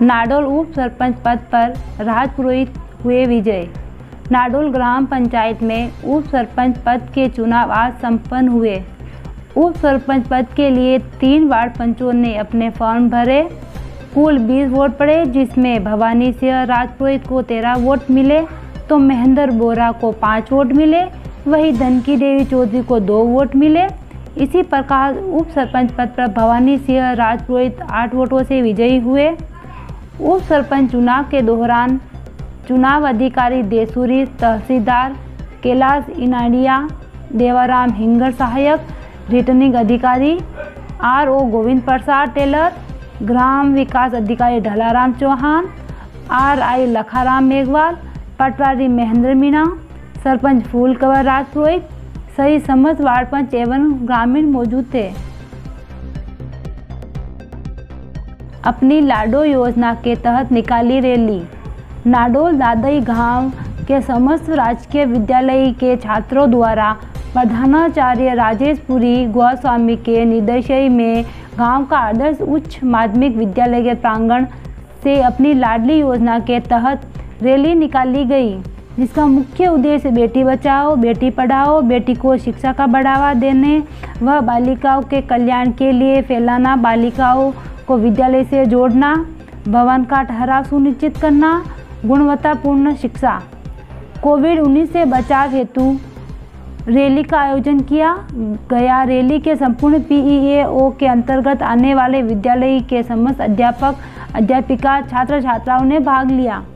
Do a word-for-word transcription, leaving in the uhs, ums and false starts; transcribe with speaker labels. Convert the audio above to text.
Speaker 1: नाडोल उप सरपंच पद पर राजपुरोहित हुए विजय। नाडोल ग्राम पंचायत में उप सरपंच पद के चुनाव आज संपन्न हुए। उप सरपंच पद के लिए तीन वार्ड पंचों ने अपने फॉर्म भरे। कुल बीस वोट पड़े, जिसमें भवानी सिंह राजपुरोहित को तेरह वोट मिले तो महेंद्र बोरा को पाँच वोट मिले, वही धनकी देवी चौधरी को दो वोट मिले। इसी प्रकार उप सरपंच पद पर भवानी सिंह राजपुरोहित आठ वोटों से विजयी हुए। उप सरपंच चुनाव के दौरान चुनाव अधिकारी देसूरी, तहसीलदार कैलाश इनाडिया, देवाराम हिंगर सहायक रिटर्निंग अधिकारी, आर ओ गोविंद प्रसाद टेलर, ग्राम विकास अधिकारी ढलाराम चौहान, आर आई लखाराम मेघवाल, पटवारी महेंद्र मीणा, सरपंच फूल कंवर राजपुरोहित सही समस्त वार्ड पंच एवं ग्रामीण मौजूद थे। अपनी लाडो योजना के तहत निकाली रैली। नाडोल दादई गांव के समस्त राजकीय विद्यालय के छात्रों द्वारा प्रधानाचार्य राजेश पुरी गोस्वामी के निर्देशन में गांव का आदर्श उच्च माध्यमिक विद्यालय के प्रांगण से अपनी लाडली योजना के तहत रैली निकाली गई, जिसका मुख्य उद्देश्य बेटी बचाओ, बेटी पढ़ाओ, बेटी को शिक्षा का बढ़ावा देने व बालिकाओं के कल्याण के लिए फैलाना, बालिकाओं को विद्यालय से जोड़ना, भवन का ठहराव सुनिश्चित करना, गुणवत्तापूर्ण शिक्षा। कोविड उन्नीस से बचाव हेतु रैली का आयोजन किया गया। रैली के संपूर्ण पी ई ए ओ के अंतर्गत आने वाले विद्यालय के समस्त अध्यापक, अध्यापिका, छात्र छात्राओं ने भाग लिया।